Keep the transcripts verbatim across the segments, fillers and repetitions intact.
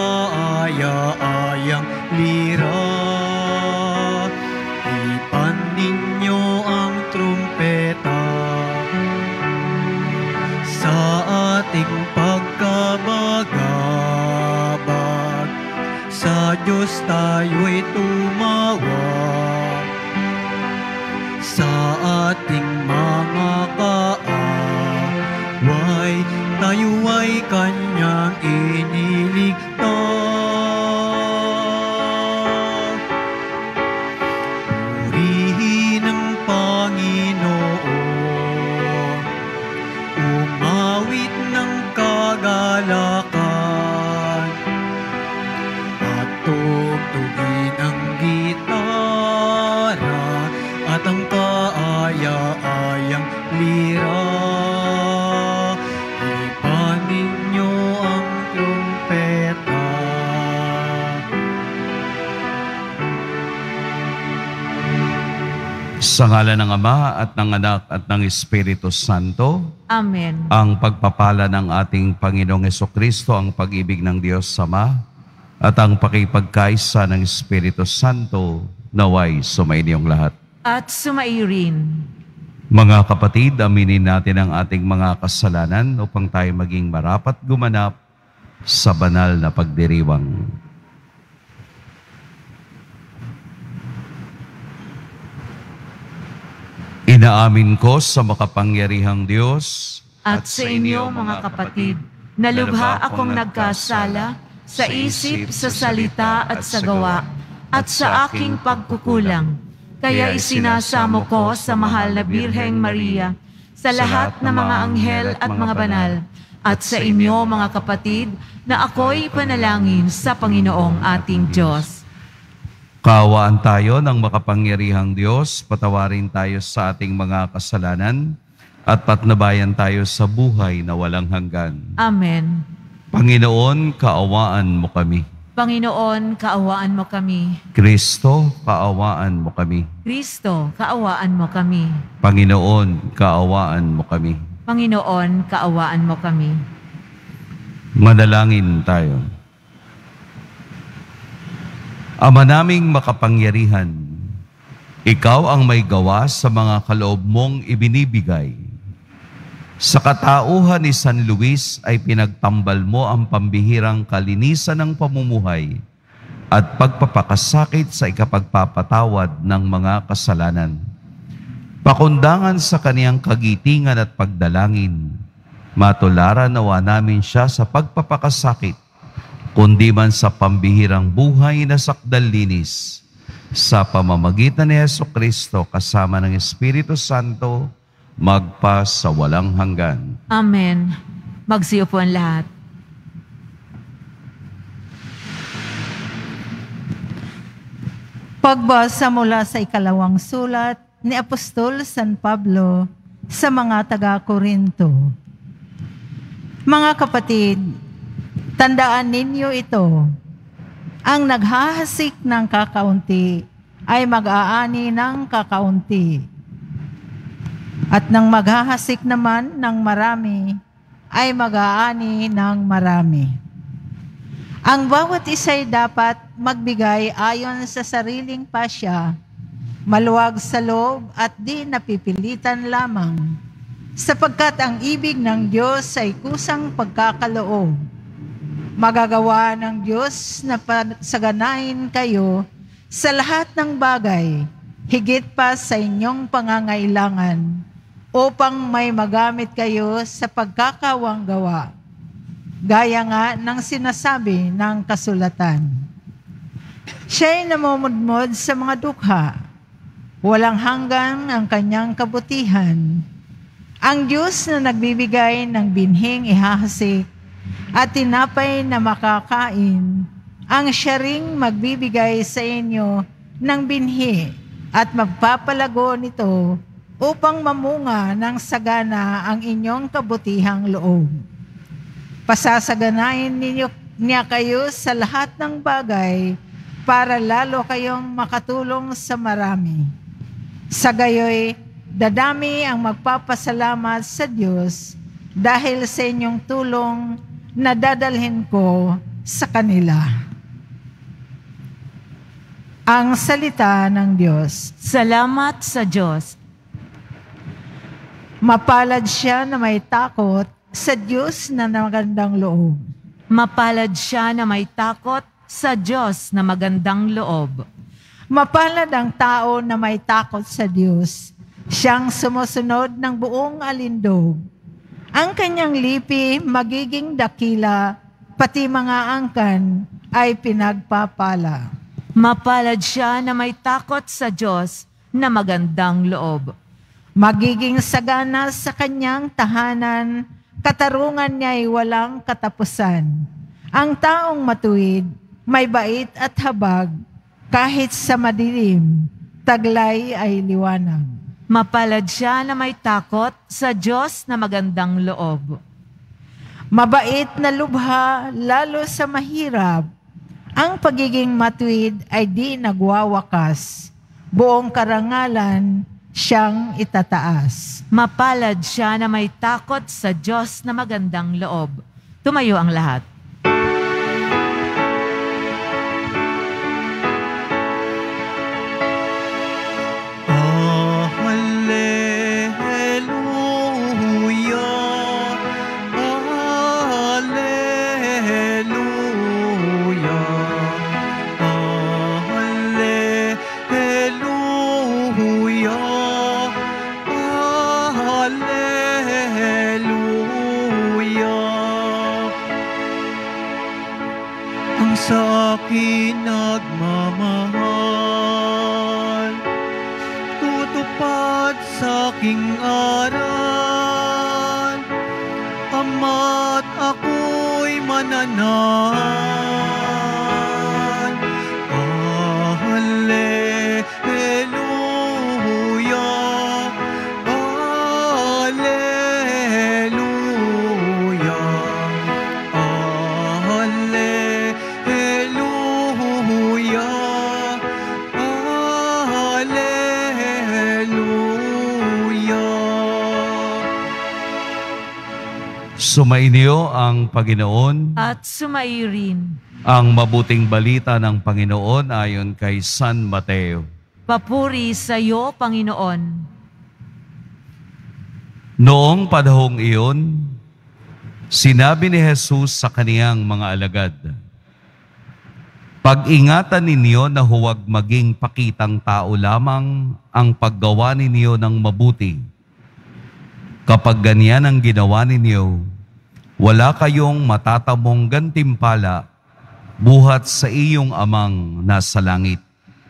kaaya-ayang lira. Ipan ninyo ang trumpeta sa ating pagkabagabag. Sa Diyos tayo'y tumawag, sa ating mga kaaway tayo ay Kanyang iniligtas. Purihin ang Panginoon, umawit ng kagalakan, at tugtugin ang gitara at ang kaaya-ayang lira. Ipan ninyo ang trumpeta. Sa ngalan ng Ama at ng Anak at ng Espiritu Santo. Amen. Ang pagpapala ng ating Panginoong Hesukristo, ang pag-ibig ng Diyos Ama, at ang pakipagkaisa ng Espiritu Santo naway sumainyong lahat. At sumai rin. Mga kapatid, aminin natin ang ating mga kasalanan upang tayo maging marapat gumanap sa banal na pagdiriwang. Inaamin ko sa makapangyarihang Diyos At sa inyo, mga kapatid, na lubha akong nagkasala sa isip, sa salita at sa gawa, at sa aking pagkukulang. Kaya isinasamo ko sa mahal na Birheng Maria, sa lahat ng mga anghel at mga banal, at sa inyo, mga kapatid, na ako'y panalangin sa Panginoong ating Diyos. Kaawaan tayo ng makapangyarihang Diyos, patawarin tayo sa ating mga kasalanan, at patnubayan tayo sa buhay na walang hanggan. Amen. Panginoon, kaawaan mo kami. Panginoon, kaawaan mo kami. Kristo, kaawaan mo kami. Kristo, kaawaan mo kami. Panginoon, kaawaan mo kami. Panginoon, kaawaan mo kami. Manalangin tayo. Ama naming makapangyarihan, Ikaw ang may gawa sa mga kaloob mong ibinibigay. Sa katauhan ni San Luis ay pinagtambal mo ang pambihirang kalinisan ng pamumuhay at pagpapakasakit sa ikapagpapatawad ng mga kasalanan. Pakundangan sa kaniyang kagitingan at pagdalangin, matularan nawa namin siya sa pagpapakasakit, kundi man sa pambihirang buhay na sakdalinis, sa pamamagitan ni Jesucristo kasama ng Espiritu Santo, magpa sa walang hanggan. Amen. Magsiyo po ang lahat. Pagbasa mula sa ikalawang sulat ni Apostol San Pablo sa mga taga-Korinto. Mga kapatid, tandaan ninyo ito, ang naghahasik ng kakaunti ay mag-aani ng kakaunti. At nang maghahasik naman ng marami, ay mag-aani ng marami. Ang bawat isa'y dapat magbigay ayon sa sariling pasya, maluwag sa loob at di napipilitan lamang, sapagkat ang ibig ng Diyos ay kusang pagkakaloob. Magagawa ng Diyos na pagsaganahin kayo sa lahat ng bagay, higit pa sa inyong pangangailangan, upang may magamit kayo sa pagkakawang gawa. Gaya nga ng sinasabi ng kasulatan. Siya'y namumudmod sa mga dukha, walang hanggan ang kanyang kabutihan. Ang Diyos na nagbibigay ng binhing ihahasik at tinapay na makakain, ang siya ring magbibigay sa inyo ng binhi at magpapalago nito upang mamunga ng sagana ang inyong kabutihang loob. Pasasaganahin ninyo niya kayo sa lahat ng bagay para lalo kayong makatulong sa marami. Sa gayoy, dadami ang magpapasalamat sa Diyos dahil sa inyong tulong na dadalhin ko sa kanila. Ang salita ng Diyos. Salamat sa Diyos. Mapalad siya na may takot sa Diyos na magandang loob. Mapalad siya na may takot sa Diyos na magandang loob. Mapalad ang tao na may takot sa Diyos, siyang sumusunod ng buong alindog. Ang kanyang lipi magiging dakila, pati mga angkan ay pinagpapala. Mapalad siya na may takot sa Diyos na magandang loob. Magiging sagana sa kanyang tahanan, katarungan niya'y walang katapusan. Ang taong matuwid, may bait at habag, kahit sa madilim, taglay ay liwanag. Mapalad siya na may takot sa Diyos na magandang loob. Mabait na lubha, lalo sa mahirap. Ang pagiging matuwid ay di nagwawakas. Buong karangalan siyang itataas. Mapalad siya na may takot sa Diyos na magandang loob. Tumayo ang lahat. Sa akin nagmamahal, tutupad sa aking aral, ama't ako'y mananahan. Hallelujah, hallelujah, Sumainyo ang Panginoon. At sumairin. Ang mabuting balita ng Panginoon ayon kay San Mateo. Papuri sa iyo, Panginoon. Noong panahong iyon, sinabi ni Jesus sa kaniyang mga alagad, "Pag-ingatan ninyo na huwag maging pakitang tao lamang ang paggawa ninyo ng mabuti. Kapag ganyan ang ginawa ninyo, wala kayong matatamong gantimpala buhat sa iyong amang nasa langit.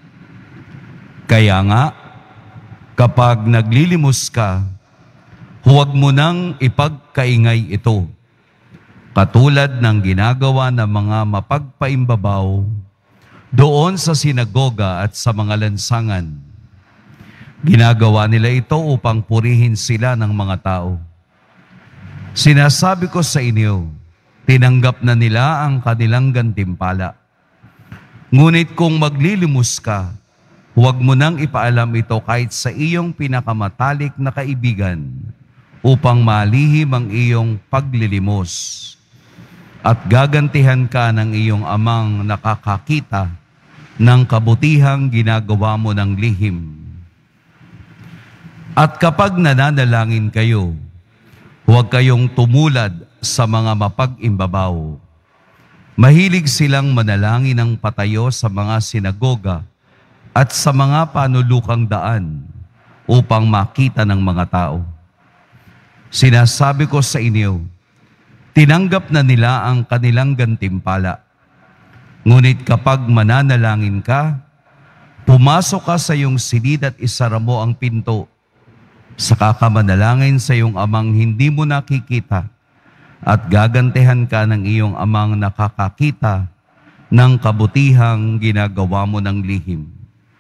Kaya nga, kapag naglilimos ka, huwag mo nang ipagkaingay ito, katulad ng ginagawa ng mga mapagpaimbabaw doon sa sinagoga at sa mga lansangan. Ginagawa nila ito upang purihin sila ng mga tao. Sinasabi ko sa inyo, tinanggap na nila ang kanilang gantimpala. Ngunit kung maglilimos ka, huwag mo nang ipaalam ito kahit sa iyong pinakamatalik na kaibigan upang malihim ang iyong paglilimos. At gagantihan ka ng iyong amang nakakakita ng kabutihang ginagawa mo ng lihim. At kapag nananalangin kayo, huwag kayong tumulad sa mga mapag-imbabaw. Mahilig silang manalangin ng patayo sa mga sinagoga at sa mga panulukang daan upang makita ng mga tao. Sinasabi ko sa inyo, tinanggap na nila ang kanilang gantimpala. Ngunit kapag mananalangin ka, pumasok ka sa iyong silid at isara mo ang pinto. Saka ka manalangin sa iyong amang hindi mo nakikita at gagantihan ka ng iyong amang nakakakita ng kabutihang ginagawa mo ng lihim.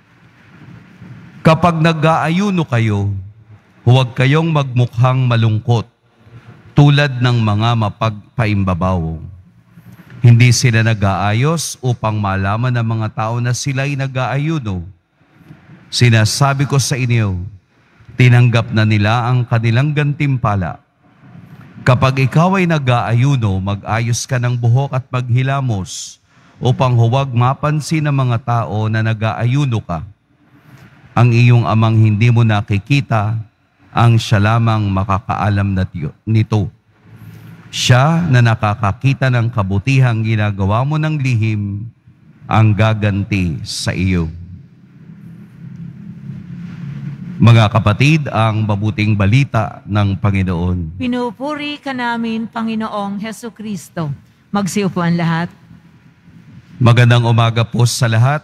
Kapag nag-aayuno kayo, huwag kayong magmukhang malungkot tulad ng mga mapagpaimbabaw. Hindi sila nag-aayos upang malaman ng mga tao na sila'y nag-aayuno. Sinasabi ko sa inyo, tinanggap na nila ang kanilang gantimpala. Kapag ikaw ay nag-aayuno, mag-ayos ka ng buhok at maghilamos upang huwag mapansin ng mga tao na nag-aayuno ka. Ang iyong amang hindi mo nakikita, ang siya lamang makakaalam nito. Siya na nakakakita ng kabutihang ginagawa mo ng lihim, ang gaganti sa iyo. Mga kapatid, ang mabuting balita ng Panginoon. Pinupuri ka namin, Panginoong Hesu Kristo. Magsiupuan lahat. Magandang umaga po sa lahat.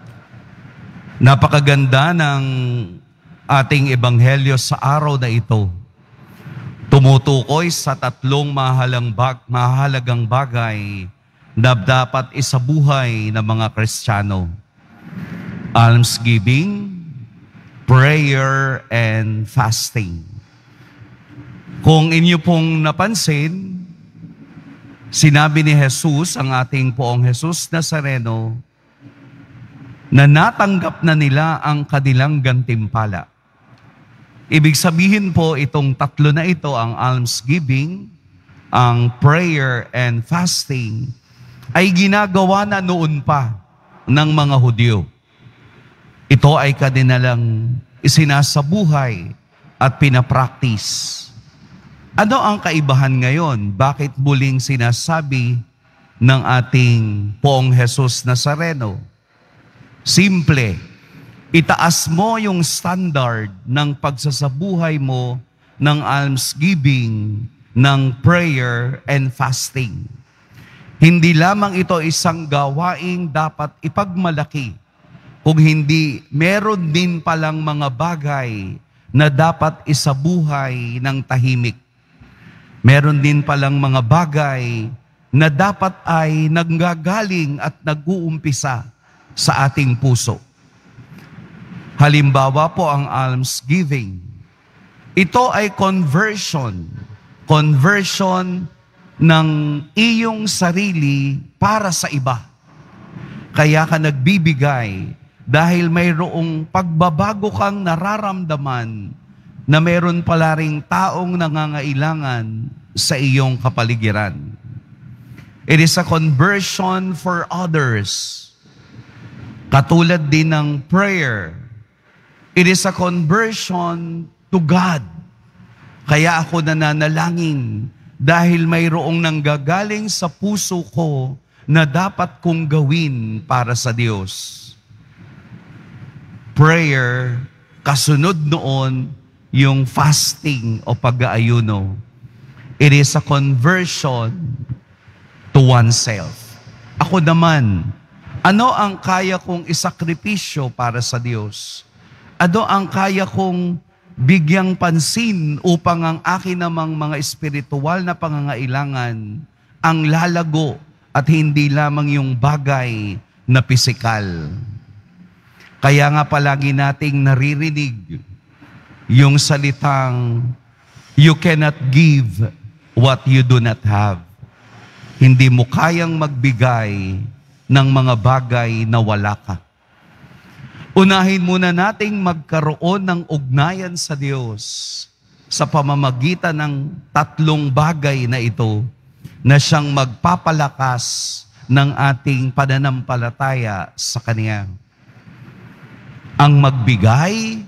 Napakaganda ng ating ebanghelyo sa araw na ito. Tumutukoy sa tatlong mahalang bag, mahalagang bagay na dapat isabuhay ng mga Kristiyano. Almsgiving, prayer, and fasting. Kung inyo pong napansin, sinabi ni Jesus, ang ating poong Jesus Nazareno, na natanggap na nila ang kanilang gantimpala. Ibig sabihin po, itong tatlo na ito, ang almsgiving, ang prayer, and fasting, ay ginagawa na noon pa ng mga Hudyo. Ito ay kanilang isinasabuhay at pinapractice. Ano ang kaibahan ngayon? Bakit muling sinasabi ng ating poong Jesus Nazareno? Simple, itaas mo yung standard ng pagsasabuhay mo ng almsgiving, ng prayer and fasting. Hindi lamang ito isang gawaing dapat ipagmalaki, kung hindi, meron din palang mga bagay na dapat isabuhay ng tahimik. Meron din palang mga bagay na dapat ay nanggagaling at nag-uumpisa sa ating puso. Halimbawa po ang almsgiving. Ito ay conversion. Conversion ng iyong sarili para sa iba. Kaya ka nagbibigay dahil mayroong pagbabago kang nararamdaman na mayroon pala ring taong nangangailangan sa iyong kapaligiran. It is a conversion for others. Katulad din ng prayer. It is a conversion to God. Kaya ako nananalangin dahil mayroong nanggagaling sa puso ko na dapat kong gawin para sa Diyos. Prayer, kasunod noon yung fasting o pag-aayuno. It is a conversion to oneself. Ako naman, ano ang kaya kong isakripisyo para sa Diyos? Ano ang kaya kong bigyang pansin upang ang akin namang mga espiritual na pangangailangan ang lalago at hindi lamang yung bagay na pisikal? Kaya nga palagi nating naririnig yung salitang, you cannot give what you do not have. Hindi mo kayang magbigay ng mga bagay na wala ka. Unahin muna nating magkaroon ng ugnayan sa Diyos sa pamamagitan ng tatlong bagay na ito na siyang magpapalakas ng ating pananampalataya sa Kanya. Ang magbigay,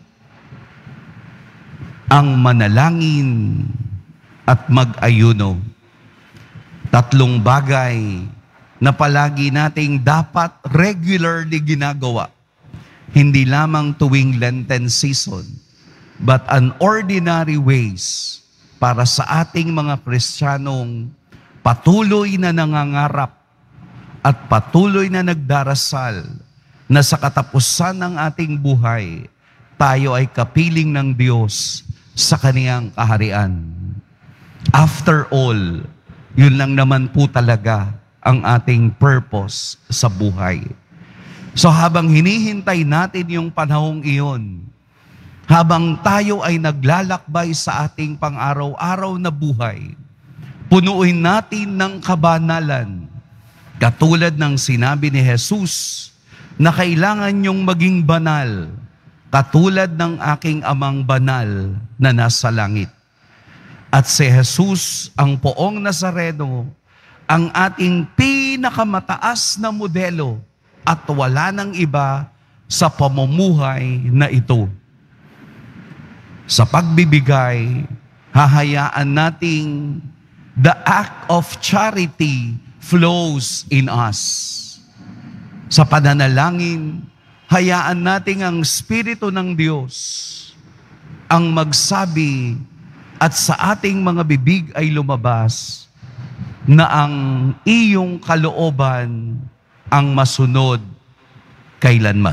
ang manalangin, at mag-ayuno. Tatlong bagay na palagi nating dapat regularly ginagawa. Hindi lamang tuwing Lenten season, but an ordinary ways para sa ating mga Kristiyanong patuloy na nangangarap at patuloy na nagdarasal na sa katapusan ng ating buhay, tayo ay kapiling ng Diyos sa Kaniyang kaharian. After all, yun lang naman po talaga ang ating purpose sa buhay. So habang hinihintay natin yung panahong iyon, habang tayo ay naglalakbay sa ating pang-araw-araw na buhay, punuin natin ng kabanalan, katulad ng sinabi ni Jesus, na kailangan niyong maging banal, katulad ng aking amang banal na nasa langit. At si Jesus, ang poong Nazareno, ang ating pinakamataas na modelo at wala nang iba sa pamumuhay na ito. Sa pagbibigay, hahayaan nating the act of charity flows in us. Sa pananalangin, hayaan nating ang Espiritu ng Diyos ang magsabi at sa ating mga bibig ay lumabas na ang iyong kalooban ang masunod kailanman.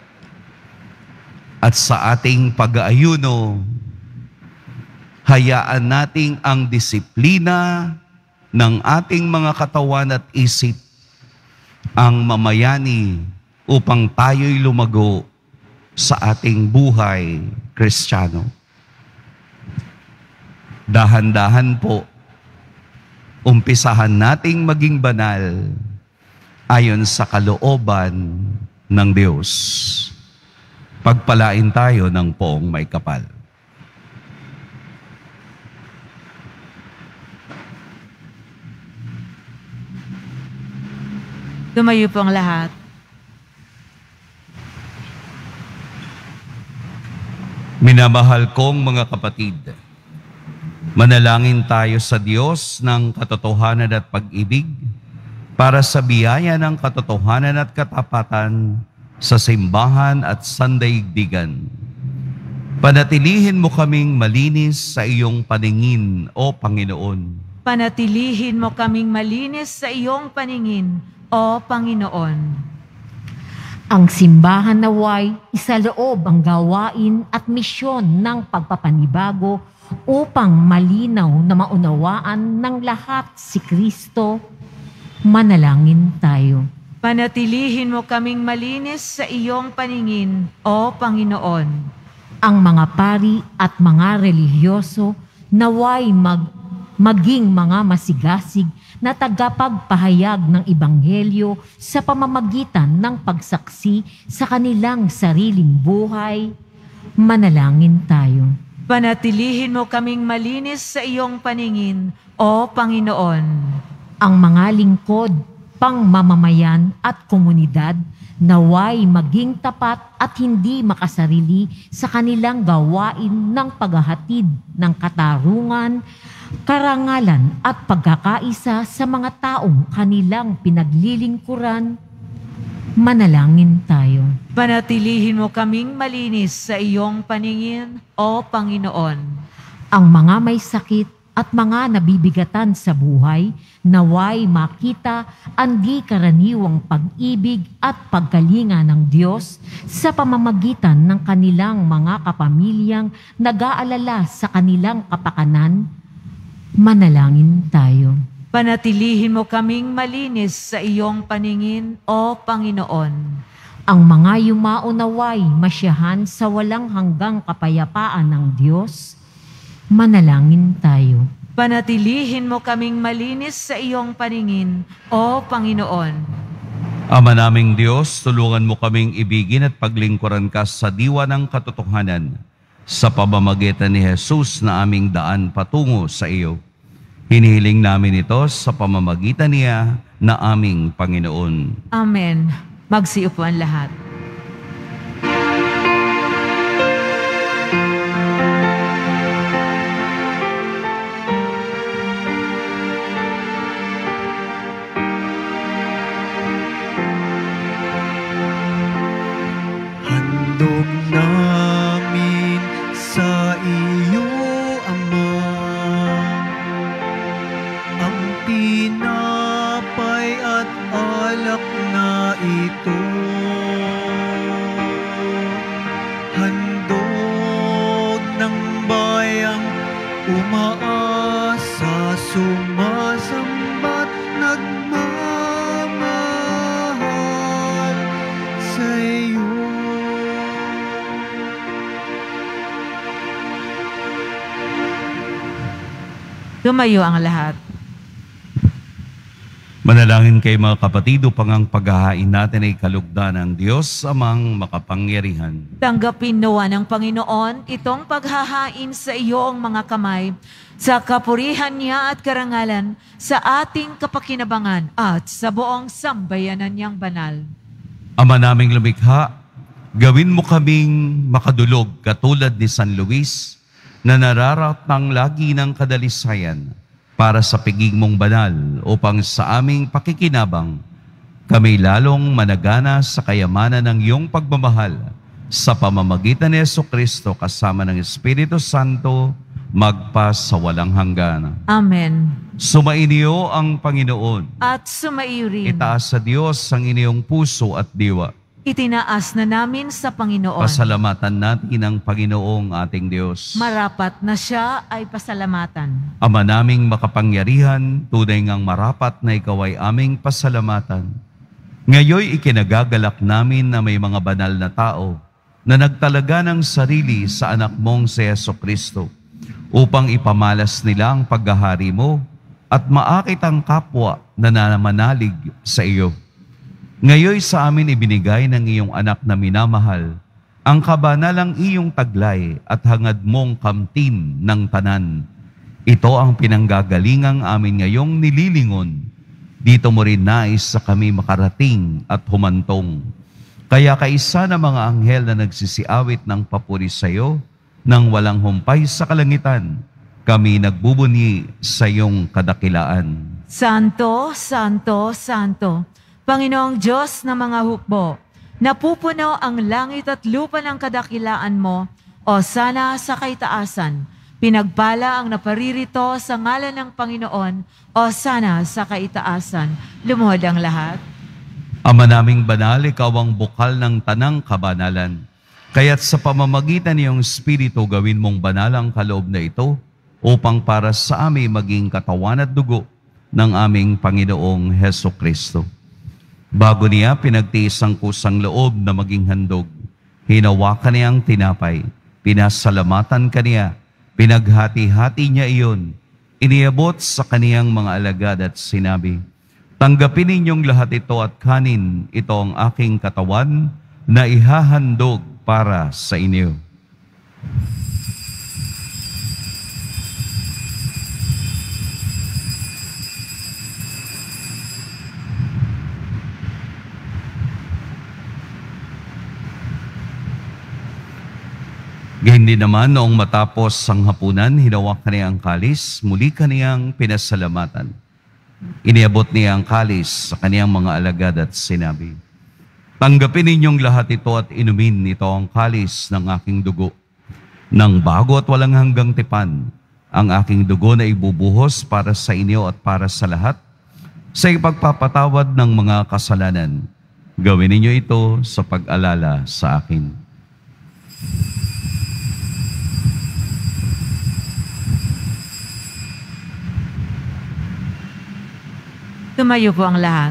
At sa ating pag-aayuno, hayaan nating ang disiplina ng ating mga katawan at isip ang mamayani upang tayo'y lumago sa ating buhay Kristiyano. Dahan-dahan po, umpisahan nating maging banal ayon sa kalooban ng Diyos. Pagpalain tayo ng poong may kapal. Tumayo po ang lahat. Minamahal kong mga kapatid, manalangin tayo sa Diyos ng katotohanan at pag-ibig para sa biyaya ng katotohanan at katapatan sa simbahan at sandaigdigan. Panatilihin mo kaming malinis sa iyong paningin, O Panginoon. Panatilihin mo kaming malinis sa iyong paningin, O Panginoon. Ang simbahan naway isaloob ang gawain at misyon ng pagpapanibago upang malinaw na maunawaan ng lahat si Kristo. Manalangin tayo. Panatilihin mo kaming malinis sa iyong paningin, O Panginoon. Ang mga pari at mga relihiyoso naway mag, maging mga masigasig na tagapagpahayag ng Ebanghelyo sa pamamagitan ng pagsaksi sa kanilang sariling buhay. Manalangin tayo. Panatilihin mo kaming malinis sa iyong paningin, O Panginoon. Ang mga lingkod, pangmamamayan at komunidad naway maging tapat at hindi makasarili sa kanilang gawain ng paghahatid ng katarungan, karangalan at pagkakaisa sa mga taong kanilang pinaglilingkuran. Manalangin tayo. Panatilihin mo kaming malinis sa iyong paningin, O Panginoon. Ang mga may sakit at mga nabibigatan sa buhay, naway makita ang di karaniwang pag-ibig at pagkalinga ng Diyos sa pamamagitan ng kanilang mga kapamilyang nag-aalala sa kanilang kapakanan. Manalangin tayo. Panatilihin mo kaming malinis sa iyong paningin, O Panginoon. Ang mga yumao naway masyahan sa walang hanggang kapayapaan ng Diyos. Manalangin tayo. Panatilihin mo kaming malinis sa iyong paningin, O Panginoon. Ama naming Diyos, tulungan mo kaming ibigin at paglingkuran ka sa diwa ng katotohanan sa pamamagitan ni Jesus na aming daan patungo sa iyo. Hinihiling namin ito sa pamamagitan niya na aming Panginoon. Amen. Magsiupuan lahat. Handog namin sa iyo, Ama, ang tinapay at alak na ito. Handog ng bayang umaasa, sumasamba't nagmamahal sa iyo. Tumayo ang lahat. Manalangin kayo mga kapatid upang ang paghahain natin ay kalugdan ng Diyos amang makapangyarihan. Tanggapin nawa ng Panginoon itong paghahain sa iyong mga kamay sa kapurihan niya at karangalan sa ating kapakinabangan at sa buong sambayanan niyang banal. Ama naming lumikha, gawin mo kaming makadulog katulad ni San Luis na nararatang lagi ng kadalisayan para sa piging mong banal upang sa aming pakikinabang kami lalong managana sa kayamanan ng iyong pagmamahal sa pamamagitan ni Jesucristo kasama ng Espiritu Santo magpa sa walang hanggan. Amen. Sumainyo ang Panginoon. At sumaiyo rin. Itaas sa Diyos ang inyong puso at diwa. Itinaas na namin sa Panginoon. Pasalamatan natin ang Panginoong ating Diyos. Marapat na siya ay pasalamatan. Ama naming makapangyarihan, tunay ngang marapat na ikaw ay aming pasalamatan. Ngayoy ikinagagalak namin na may mga banal na tao na nagtalaga ng sarili sa anak mong si Jesucristo upang ipamalas nila ang paghahari mo at maakit ang kapwa na namanalig sa iyo. Ngayoy sa amin ibinigay ng iyong anak na minamahal ang kabanalang iyong taglay at hangad mong kamtin ng tanan. Ito ang pinanggagalingang amin ngayong nililingon. Dito mo rin nais sa kami makarating at humantong. Kaya kaisa ng mga anghel na nagsisiawit ng papuri sa iyo, nang walang humpay sa kalangitan, kami nagbubunyi sa iyong kadakilaan. Santo, Santo, Santo, Panginoong Diyos ng mga hukbo, napupuno ang langit at lupa ng kadakilaan mo, o sana sa kaitaasan. Pinagpala ang naparirito sa ngalan ng Panginoon, o sana sa kaitaasan. Lumuhod ang lahat. Ama naming banal, ikaw ang bukal ng tanang kabanalan. Kaya't sa pamamagitan niyong Espiritu gawin mong banal ang kaloob na ito upang para sa amin maging katawan at dugo ng aming Panginoong Hesukristo. Bago niya pinagtiis ang kusang loob na maging handog, hinawakan niya ang tinapay, pinasalamatan kaniya, pinaghati-hati niya iyon, iniabot sa kaniyang mga alagad at sinabi, "Tanggapin ninyong lahat ito at kanin, ito ang aking katawan na ihahandog para sa inyo." Gayun din naman, noong matapos ang hapunan, hinawakan niya ang kalis, muli kaniyang pinasalamatan. Iniabot niya ang kalis sa kaniyang mga alagad at sinabi, "Tanggapin ninyong lahat ito at inumin, ito ang kalis ng aking dugo. Nang bago at walang hanggang tipan, ang aking dugo na ibubuhos para sa inyo at para sa lahat, sa ipagpapatawad ng mga kasalanan. Gawin ninyo ito sa pag-alala sa akin." Tumayo po ang lahat.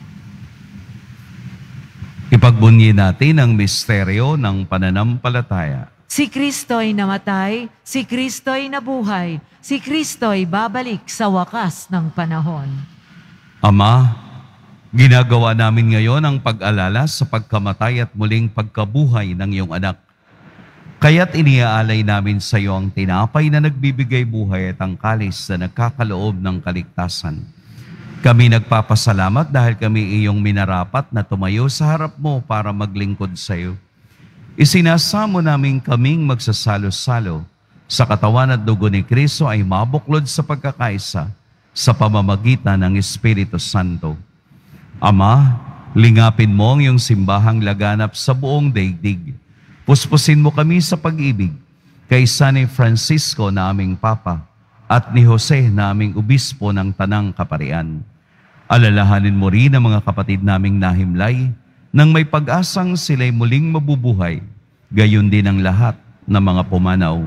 Ipagbunyi natin ang misteryo ng pananampalataya. Si Kristo'y namatay, si Kristo'y nabuhay, si Kristo'y babalik sa wakas ng panahon. Ama, ginagawa namin ngayon ang pag-alala sa pagkamatay at muling pagkabuhay ng iyong anak. Kaya't iniaalay namin sa iyo ang tinapay na nagbibigay buhay at ang kalis na nagkakaloob ng kaligtasan. Kami nagpapasalamat dahil kami iyong minarapat na tumayo sa harap mo para maglingkod sa iyo. Isinasamo namin kaming magsasalo-salo sa katawan at dugo ni Kristo ay mabuklod sa pagkakaisa sa pamamagitan ng Espiritu Santo. Ama, lingapin mo ang iyong simbahang laganap sa buong daigdig. Puspusin mo kami sa pag-ibig kay San Francisco na aming Papa at ni Jose na aming Obispo ng Tanang Kaparian. Alalahanin mo rin ang mga kapatid naming nahimlay nang may pag-asang sila'y muling mabubuhay, gayon din ang lahat ng mga pumanaw.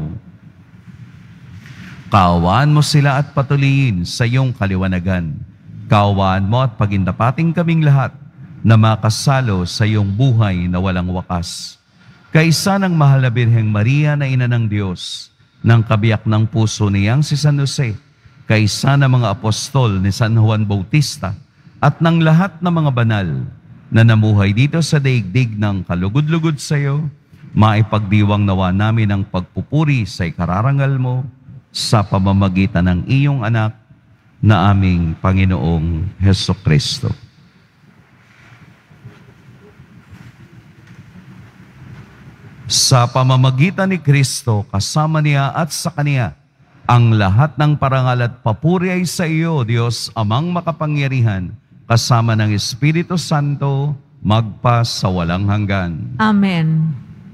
Kaawaan mo sila at patuloyin sa iyong kaliwanagan. Kaawaan mo at pagindapating kaming lahat na makasalo sa iyong buhay na walang wakas. Kaisa ng mahal na Birheng Maria na Ina ng Diyos, ng kabiyak ng puso niyang si San Jose, kaisa ng mga apostol ni San Juan Bautista, at ng lahat ng mga banal na namuhay dito sa daigdig ng kalugod-lugod sa iyo, maipagdiwang nawa namin ang pagpupuri sa ikararangal mo sa pamamagitan ng iyong anak na aming Panginoong Hesukristo. Sa pamamagitan ni Kristo, kasama niya at sa Kaniya, ang lahat ng parangal at papuri ay sa iyo, Diyos, Amang makapangyarihan, kasama ng Espiritu Santo, magpa sa walang hanggan. Amen.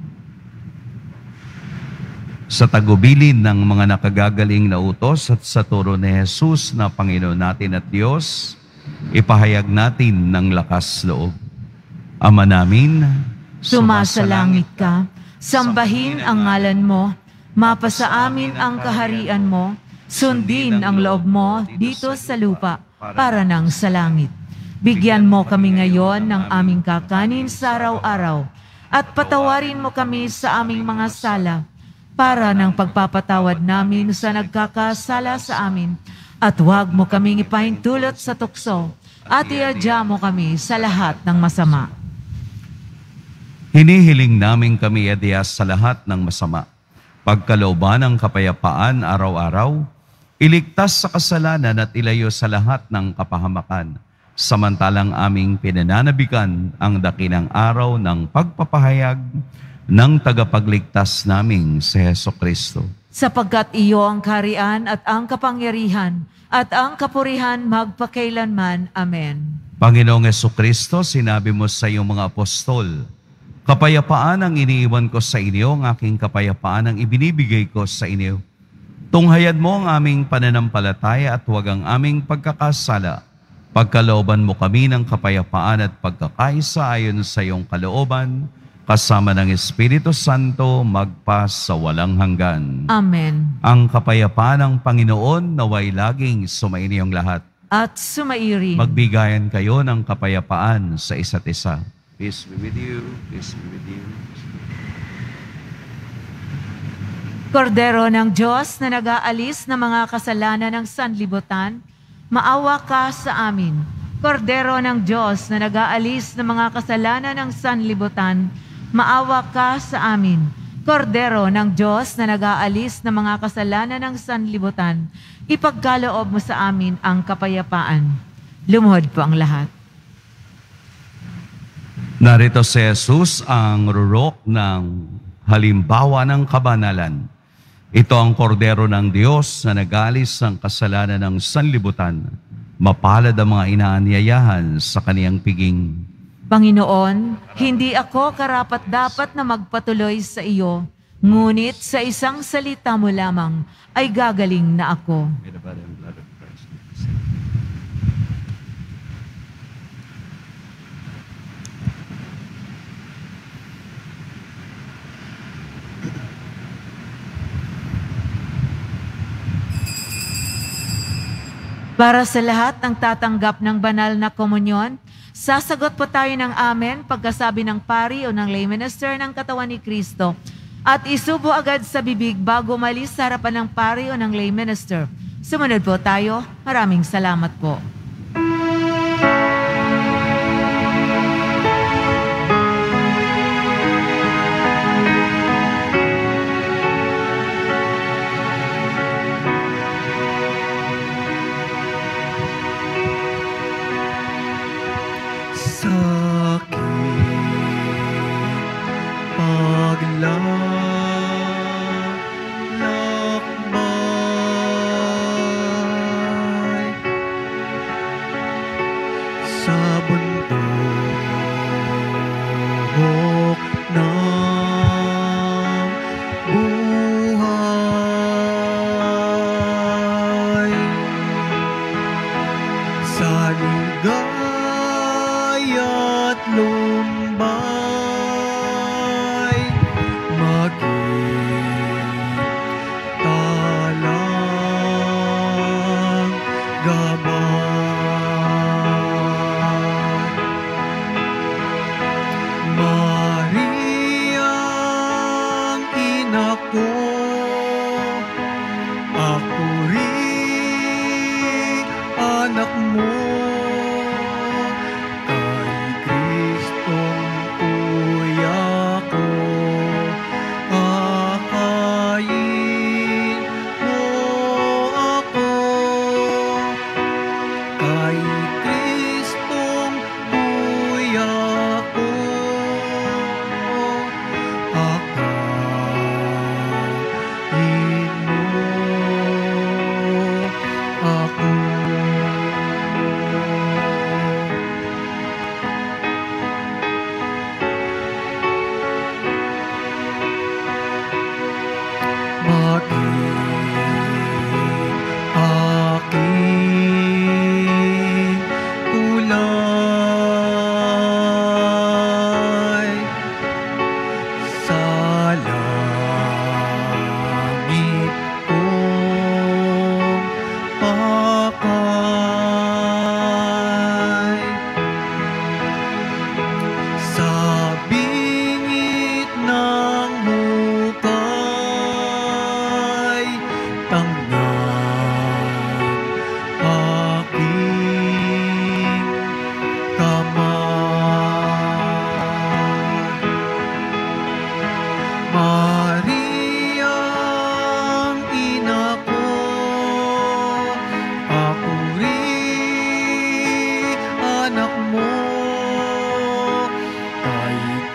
Sa tagubilin ng mga nakagagaling na utos at sa turo ni Jesus na Panginoon natin at Diyos, ipahayag natin ng lakas loob. Ama namin, Sumasalangit ka, sambahin ang ngalan mo, mapasa amin ang kaharian mo, sundin ang loob mo dito sa lupa para nang sa langit. Bigyan mo kami ngayon ng aming kakanin sa araw-araw at patawarin mo kami sa aming mga sala para ng pagpapatawad namin sa nagkakasala sa amin, at huwag mo kaming ipahintulot sa tukso at iadya mo kami sa lahat ng masama. hinihiling namin kami adiyas sa lahat ng masama, pagkalooban ng kapayapaan araw-araw, iligtas sa kasalanan at ilayo sa lahat ng kapahamakan, samantalang aming pinananabikan ang dakilang araw ng pagpapahayag ng tagapagligtas naming si Hesukristo. Sapagkat iyo ang kaharian at ang kapangyarihan at ang kapurihan magpakailanman. Amen. Panginoong Hesukristo, sinabi mo sa iyong mga apostol, kapayapaan ang iniiwan ko sa inyo, ang aking kapayapaan ang ibinibigay ko sa inyo. Tunghayan mo ang aming pananampalataya at huwag ang aming pagkakasala. Pagkalooban mo kami ng kapayapaan at pagkakaisa ayon sa iyong kalooban, kasama ng Espiritu Santo, magpa sa walang hanggan. Amen. Ang kapayapaan ng Panginoon naway laging sumainiyong lahat. At sumairin. Magbigayan kayo ng kapayapaan sa isa't isa. Peace be with you. Peace be with you. Kordero ng Diyos na nag-aalis ng mga kasalanan ng sanlibutan, maawa ka sa amin. Kordero ng Diyos na nag-aalis ng mga kasalanan ng sanlibutan, maawa ka sa amin. Kordero ng Diyos na nag-aalis ng mga kasalanan ng sanlibutan, ipagkaloob mo sa amin ang kapayapaan. Lumuhod po ang lahat. Narito si Jesus ang rurok ng halimbawa ng kabanalan. Ito ang kordero ng Diyos na nag-alis ng kasalanan ng sanlibutan. Mapalad ang mga inaanyayahan sa kaniyang piging. Panginoon, hindi ako karapat-dapat na magpatuloy sa iyo, ngunit sa isang salita mo lamang ay gagaling na ako. Para sa lahat ng tatanggap ng banal na komunyon, sasagot po tayo ng amen pagkasabi ng pari o ng lay minister ng katawan ni Kristo at isubo agad sa bibig bago umalis sa harapan ng pari o ng lay minister. Sumunod po tayo. Maraming salamat po.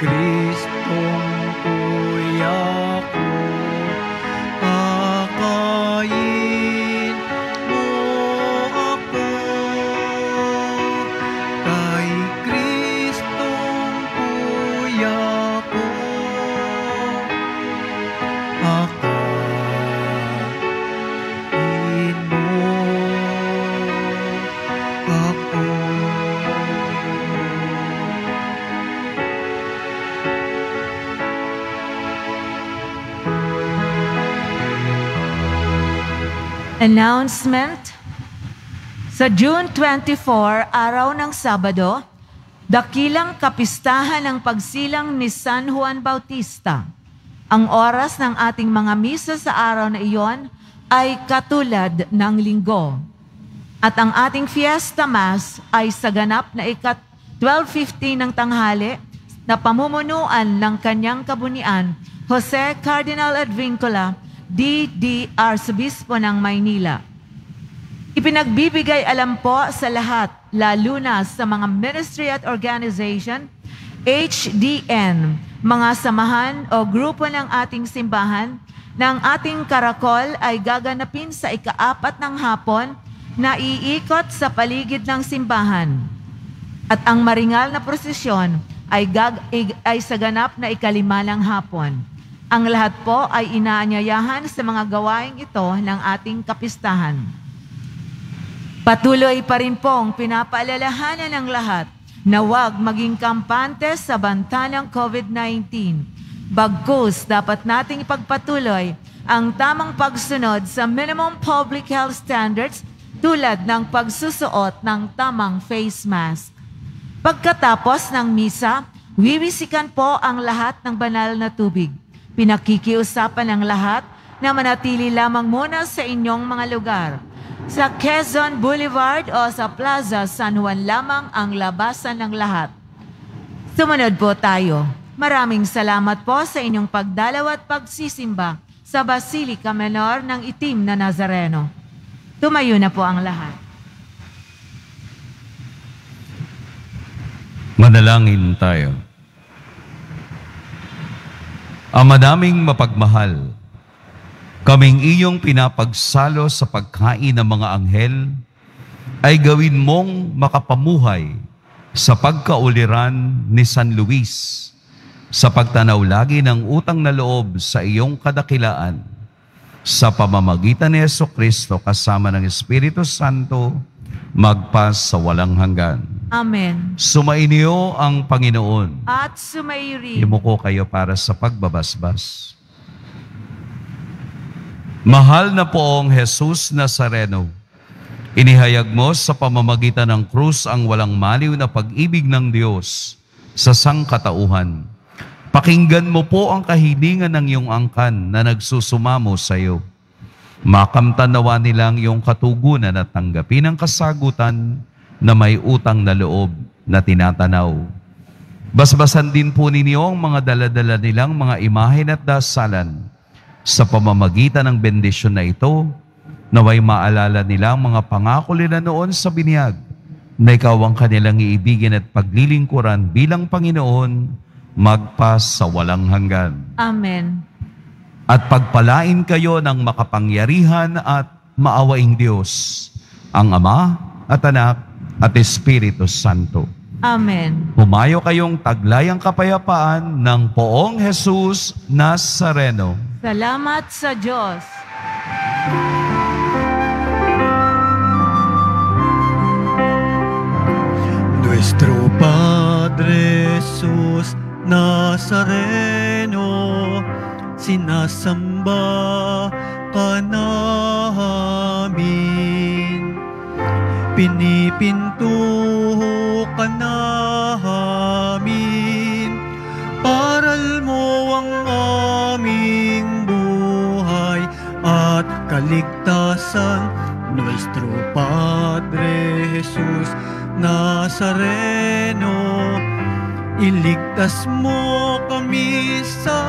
Kristong kuya ko, akayin mo ako. Kay Kristong kuya ko, akayin mo ako. Announcement. Sa June twenty-fourth, araw ng Sabado, dakilang kapistahan ng pagsilang ni San Juan Bautista. Ang oras ng ating mga misa sa araw na iyon ay katulad ng linggo. At ang ating Fiesta Mass ay sa ganap na ikat twelve fifteen ng tanghali na pamumunuan ng kanyang kabunian, Jose Cardinal Advincula, D D Arsobispo ng Maynila. Ipinagbibigay alam po sa lahat, lalo na sa mga ministry at organization, H D N, mga samahan o grupo ng ating simbahan, na ang ating karakol ay gaganapin sa ikaapat ng hapon na iikot sa paligid ng simbahan. At ang maringal na prosesyon ay, gag ay sa ganap na ikalima ng hapon. Ang lahat po ay inaanyayahan sa mga gawaing ito ng ating kapistahan. Patuloy pa rin pong pinapaalalahanan ng lahat na huwag maging kampante sa banta ng COVID nineteen. Bagkus, dapat nating ipagpatuloy ang tamang pagsunod sa minimum public health standards tulad ng pagsusuot ng tamang face mask. Pagkatapos ng misa, wiwisikan po ang lahat ng banal na tubig. Pinakikiusapan ng lahat na manatili lamang muna sa inyong mga lugar. Sa Quezon Boulevard o sa Plaza San Juan lamang ang labasan ng lahat. Sumunod po tayo. Maraming salamat po sa inyong pagdalaw at pagsisimba sa Basilica Menor ng Itim na Nazareno. Tumayo na po ang lahat. Manalangin tayo. Ama naming mapagmahal, kaming iyong pinapagsalo sa pagkain ng mga anghel, ay gawin mong makapamuhay sa pagkauliran ni San Luis, sa pagtanaw lagi ng utang na loob sa iyong kadakilaan, sa pamamagitan ni Jesucristo kasama ng Espiritu Santo, magpas sa walang hanggan. Amen. Sumainyo ang Panginoon. At sumairi. Imuko kayo para sa pagbabasbas. Mahal na poong Jesus Nazareno, inihayag mo sa pamamagitan ng krus ang walang maliw na pag-ibig ng Diyos sa sangkatauhan. Pakinggan mo po ang kahilingan ng iyong angkan na nagsusumamo sa iyo. Makamtan nawa nilang iyong katugunan at tanggapin ang kasagutan na may utang na loob na tinatanaw. Basbasan din po ninyo ang mga daladala nilang mga imahen at dasalan. Sa pamamagitan ng bendisyon na ito, naway maalala nila ang mga pangako nila noon sa binyag, na ikaw ang kanilang iibigin at paglilingkuran bilang Panginoon, magpas sa walang hanggan. Amen. At pagpalain kayo ng makapangyarihan at maawaing Diyos, ang Ama at Anak at Espiritu Santo. Amen. Humayo kayong taglayang kapayapaan ng poong Jesus Nazareno. Salamat sa Diyos. Nuestro Padre Jesus Nazareno, sinasamba ka namin, pinipinto ka namin, aral mo ang aming buhay at kaligtasan. Nuestro Padre Jesus Nazareno, iligtas mo kami sa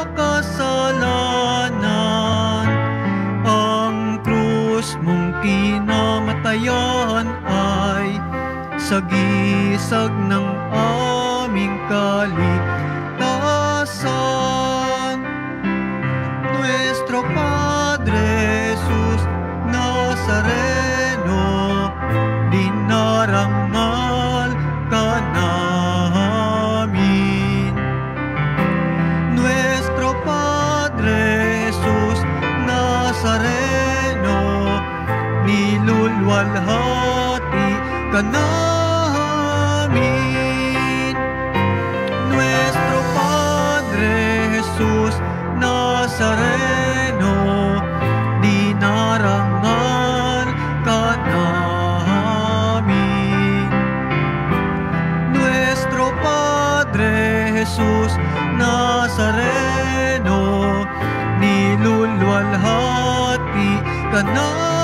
kasalanan. Ang krus mong kinamatayan ay sagisag ng aming kaligtasan. Padre Jesus Nazareno, nilulwalhati ka na